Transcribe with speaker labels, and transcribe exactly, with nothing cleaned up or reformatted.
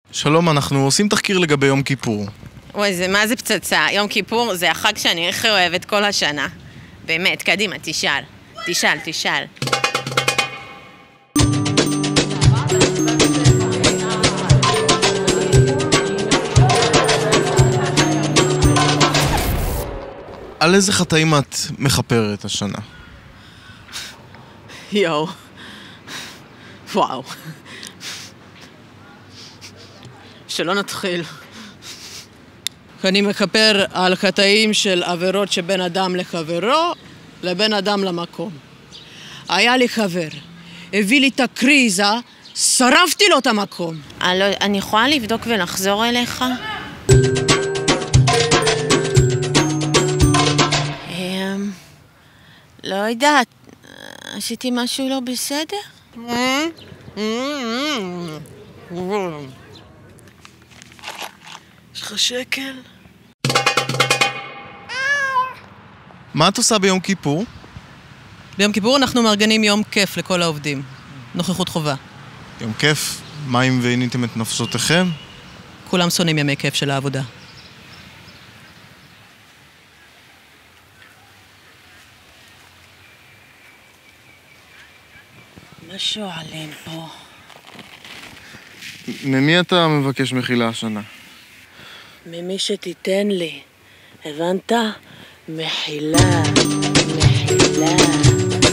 Speaker 1: שלום, אנחנו עושים תחקיר לגבי יום כיפור.
Speaker 2: וואי, זה מה זה פצצה? יום כיפור זה החג שאני הכי אוהבת כל השנה. באמת, קדימה, תשאל. תשאל, תשאל.
Speaker 1: על איזה חטאים את מכפרת השנה?
Speaker 2: יואו. וואו. שלא נתחיל. אני מכפר על חטאים של עבירות שבין אדם לחברו, לבין אדם למקום. היה לי חבר, הביא לי את הקריזה, שרפתי לו את המקום. אני יכולה לבדוק ולחזור אליך? לא יודעת, עשיתי משהו לא בסדר? יש לך שקל?
Speaker 1: מה את עושה ביום כיפור?
Speaker 3: ביום כיפור אנחנו מארגנים יום כיף לכל העובדים. נוכחות חובה.
Speaker 1: יום כיף? מה אם ועיניתם את נפשותיכם?
Speaker 3: כולם שונאים ימי כיף של העבודה.
Speaker 2: מה שואלים פה?
Speaker 1: ממי אתה מבקש מחילה השנה?
Speaker 2: ממי שתיתן לי. הבנת? מחילה, מחילה.